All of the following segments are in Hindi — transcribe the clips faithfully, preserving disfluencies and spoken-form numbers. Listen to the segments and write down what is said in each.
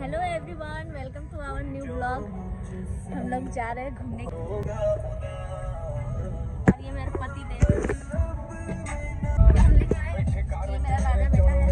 Hello everyone, welcome to our new blog. हम लोग जा रहे हैं घूमने और ये मेरे पति देव, ये मेरा राजा बेटा है।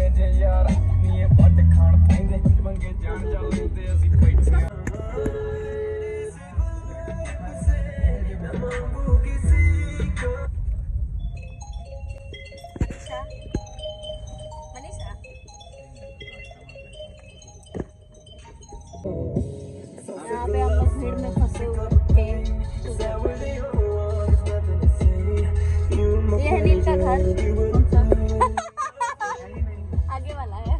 यहाँ पे हम लोग भीड़ में फंसे हुए थे। ये है नील का घर, आगे वाला है।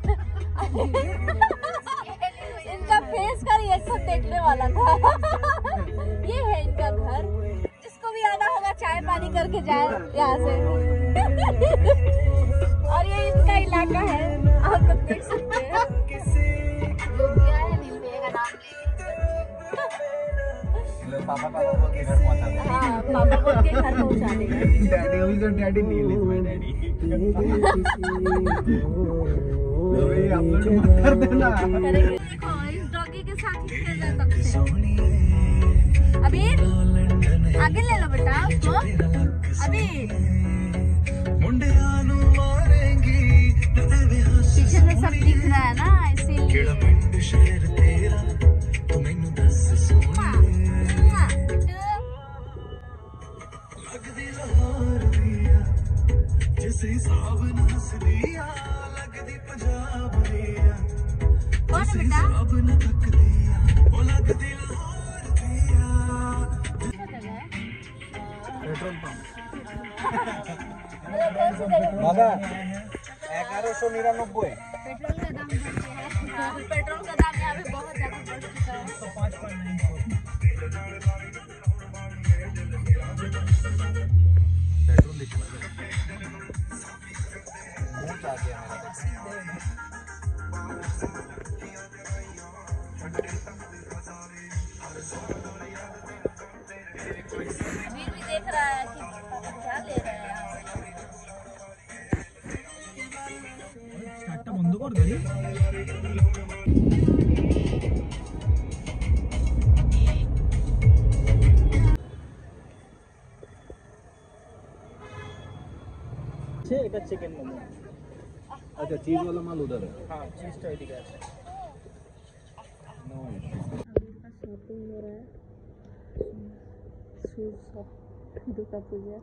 इनका फेस का रिएक्शन देखने वाला था। ये है इनका घर, जिसको भी आना होगा चाय पानी करके जाए यहाँ से। और ये इनका इलाका है, आप लोग देख सकते हैं। जो भी आया है नील भैया का नाम ले, पापा पापा बोल के घर पहुंचा देगा। हाँ, पापा बोल के घर पहुंचा देगा। डैडी हुई तो daddy Neel is my daddy. ओए आप लोग मत कर देना। देखो इस डॉगी के साथ ही खेल रहा तब से। अभी आगे ले लो बेटा उसको। अभी पीछे से सब दिख रहा है ना, इसीलिए। पेट्रोल पंप बाबा ग्यारह सौ निन्यानवे। पेट्रोल का दाम बढ़ गया है। पेट्रोल का दाम यहाँ पे बहुत ज्यादा बढ़ चुका है। तो पाँच पॉइंट नाइन फोर पेट्रोल लिखा है। बहुत आ गया अभी भी देख रहा है कि क्या ले रहे हैं। स्टार्ट बंद कर दे। एक चिकन मोमो। अच्छा चीज वाला माल उधर है। हाँ चीज तो इधर है। No issue. शॉपिंग हो रहा है। Shoes shop, Durga Puja.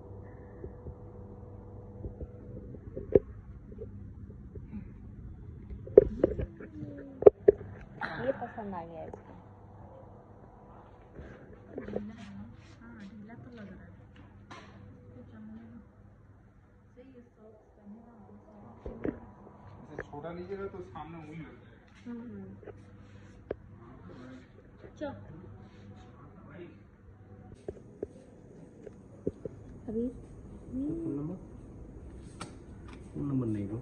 ये पसंद आ गया इसको। हाँ ढीला तो लग रहा है। छोटा लीजिएगा तो सामने वही लगता है। चल अभी फोन नंबर फोन नंबर नहीं दो।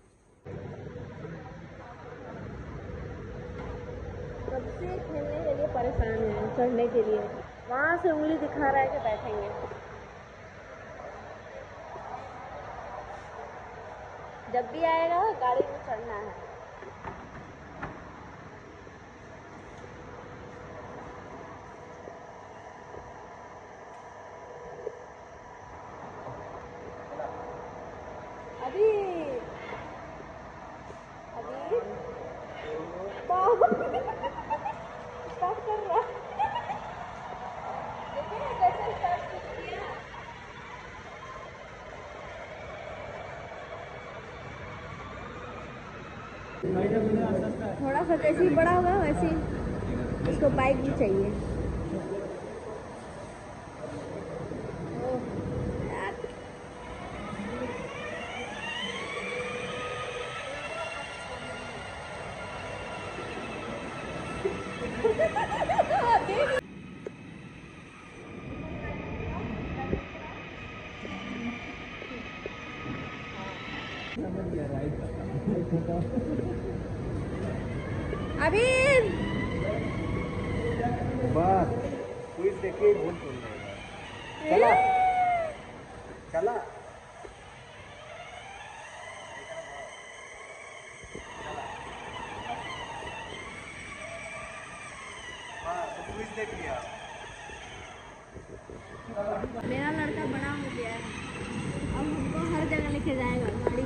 कब से खेलने के लिए परेशान है, चढ़ने के लिए वहाँ से उंगली दिखा रहा है कि बैठेंगे। जब भी आएगा गाड़ी में चढ़ना है। अभी अभी स्टार्ट कर रहा। देखिए कैसे स्टार्ट किया। थोड़ा सा जैसे ही बड़ा होगा वैसे ही उसको बाइक भी चाहिए। अभी बस क्विज देखिए भूल भूल चला चला मेरा लड़का बड़ा हो गया है, अब हमको हर जगह लेके जाएगा गाड़ी